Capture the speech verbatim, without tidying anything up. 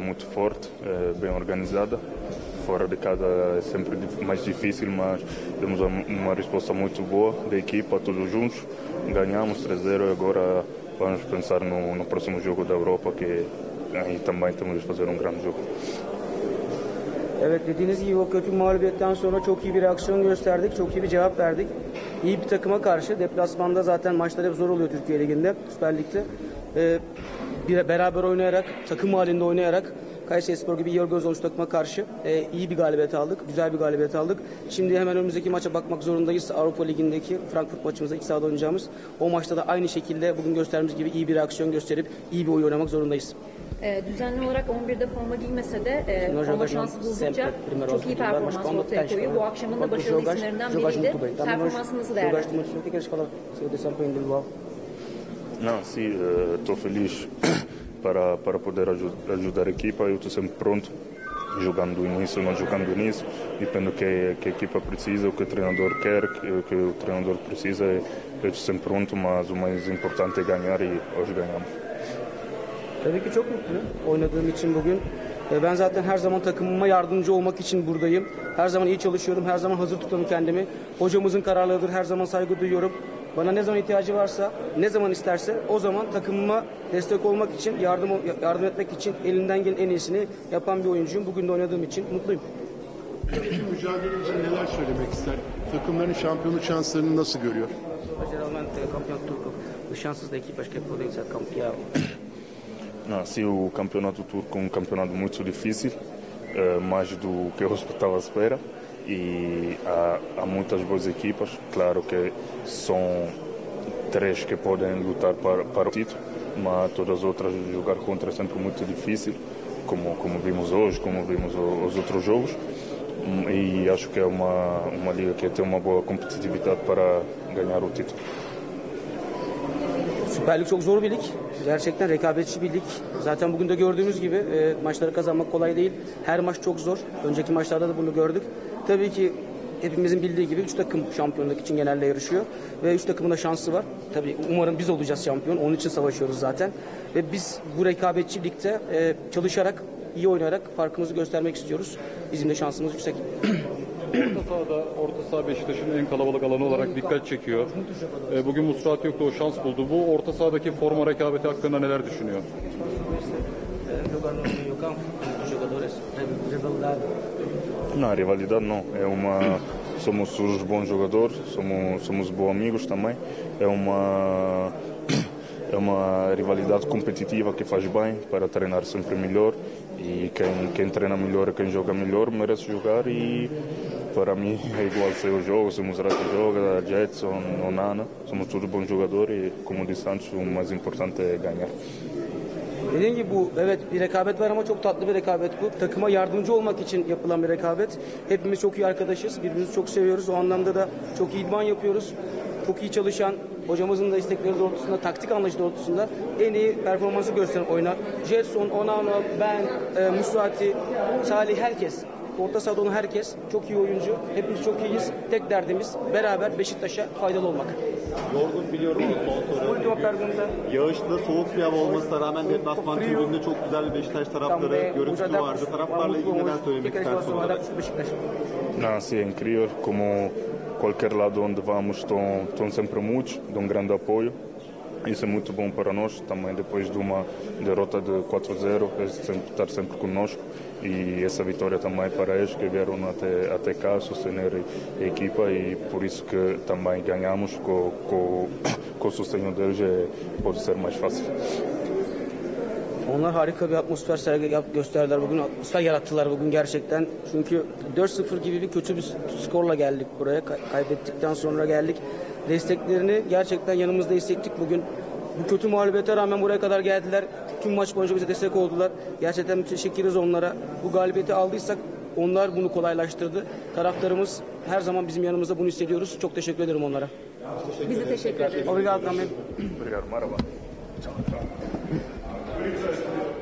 muito forte, bem organizada. Fora de casa é sempre mais difícil, mas temos uma resposta muito boa da equipa, todos juntos. Ganhamos três a zero e agora vamos pensar no, no próximo jogo da Europa, que aí também temos de fazer um grande jogo. Evet, dediğiniz gibi o kötü mağlubiyetten sonra çok iyi bir reaksiyon gösterdik, çok iyi bir cevap verdik. İyi bir takıma karşı deplasmanda zaten maçlar hep zor oluyor Türkiye Ligi'nde, Süper Lig'de. Ee, bir beraber oynayarak, takım halinde oynayarak Kayserispor gibi Yorgos olmuş takıma karşı e, iyi bir galibiyet aldık, güzel bir galibiyet aldık. Şimdi hemen önümüzdeki maça bakmak zorundayız. Avrupa Ligi'ndeki Frankfurt maçımızda iç sahada oynayacağımız. O maçta da aynı şekilde bugün gösterdiğimiz gibi iyi bir reaksiyon gösterip iyi bir oyun oynamak zorundayız. E, düzenli olarak on birde forma giymese de e, forma şansı buldukça çok iyi performans ortaya koyuyor. Bu akşamın da başarılı isimlerinden biriydi. Performansını nasıl değerlendiriyor? Não, sim, estou feliz para, para poder ajudar, ajudar a equipa. Eu estou sempre pronto, jogando no início, não jogando no início. Depende do que, que a equipa precisa, o que o treinador quer, o que o treinador precisa. Eu estou sempre pronto, mas o mais importante é ganhar e hoje ganhamos. Tabii ki çok mutluyum oynadığım için bugün. Ben zaten her zaman takımıma yardımcı olmak için buradayım. Her zaman iyi çalışıyorum, her zaman hazır tutarım kendimi. Hocamızın kararlarıdır, her zaman saygı duyuyorum. Bana ne zaman ihtiyacı varsa, ne zaman isterse o zaman takımıma destek olmak için, yardım yardım etmek için elinden gelen en iyisini yapan bir oyuncuyum. Bugün de oynadığım için mutluyum. Peki mücadele için neler söylemek ister? Takımların şampiyonluk şanslarını nasıl görüyor? Não, sim, o campeonato turco é um campeonato muito difícil, eh, mais do que eu estava à espera. E há, há muitas boas equipas, claro que são três que podem lutar para, para o título, mas todas as outras jogar contra é sempre muito difícil, como, como vimos hoje, como vimos os outros jogos. E acho que é uma, uma liga que tem uma boa competitividade para ganhar o título. Süper Lig çok zor bir lig. Gerçekten rekabetçi bir lig. Zaten bugün de gördüğümüz gibi e, maçları kazanmak kolay değil. Her maç çok zor. Önceki maçlarda da bunu gördük. Tabii ki hepimizin bildiği gibi üç takım şampiyonluk için genelde yarışıyor. Ve üç takımın da şansı var. Tabii umarım biz olacağız şampiyon. Onun için savaşıyoruz zaten. Ve biz bu rekabetçi ligde e, çalışarak, iyi oynayarak farkımızı göstermek istiyoruz. Bizim de şansımız yüksek. Orta sahada, orta saha Beşiktaş'ın en kalabalık alanı olarak dikkat çekiyor. Bugün Musrati yoktu, o şans buldu. Bu orta sahadaki forma rekabeti hakkında neler düşünüyor? Não, rivalidade não. É uma, somos todos bons jogadores, somos, somos bons amigos também. É uma, é uma rivalidade competitiva que faz bem para treinar sempre melhor. E quem, quem treina melhor, quem joga melhor, merece jogar. E para mim é igual se eu jogo, se o Musrati joga, Jetson, Onana. Somos todos bons jogadores e, como disse antes, o mais importante é ganhar. Dediğim gibi bu evet bir rekabet var ama çok tatlı bir rekabet bu. Takıma yardımcı olmak için yapılan bir rekabet. Hepimiz çok iyi arkadaşız. Birbirimizi çok seviyoruz. O anlamda da çok iyi idman yapıyoruz. Çok iyi çalışan, hocamızın da istekleri doğrultusunda, taktik anlayışı doğrultusunda en iyi performansı gösteren oynar. Jetson, Onana, ben, e, Musrati, Salih, herkes. Orta sahada olan herkes çok iyi oyuncu. Hepimiz çok iyiyiz. Tek derdimiz beraber Beşiktaş'a faydalı olmak. Yorgun biliyorum ama son sonra yağışlı, soğuk bir hava olmasına rağmen deplasman tribününde çok güzel bir Beşiktaş taraftarı görüntüsü vardı. Taraftarla ilgili neler söylemek istersin olarak? Não, sim, é incrível. Como qualquer lado onde vamos, estão, estão sempre muitos, dão um grande apoio. Isso é muito bom para nós, também depois de uma derrota de quatro a zero, eles sempre, estar sempre conosco e essa vitória também para eles que vieram até, até cá sostener a equipa e por isso que também ganhamos com, com, com o sustenho deles é, pode ser mais fácil. Onlar harika bir atmosfer sergi gösterdiler bugün. Atmosfer yarattılar bugün gerçekten. Çünkü dört sıfır gibi bir kötü bir skorla geldik buraya. Kaybettikten sonra geldik. Desteklerini gerçekten yanımızda hissettik bugün. Bu kötü mağlubiyete rağmen buraya kadar geldiler. Tüm maç boyunca bize destek oldular. Gerçekten müteşekkir ederiz onlara. Bu galibiyeti aldıysak onlar bunu kolaylaştırdı. Taraftarımız her zaman bizim yanımızda, bunu hissediyoruz. Çok teşekkür ederim onlara. Bize teşekkür ederiz. Obrigado também. Obrigado, Marabá.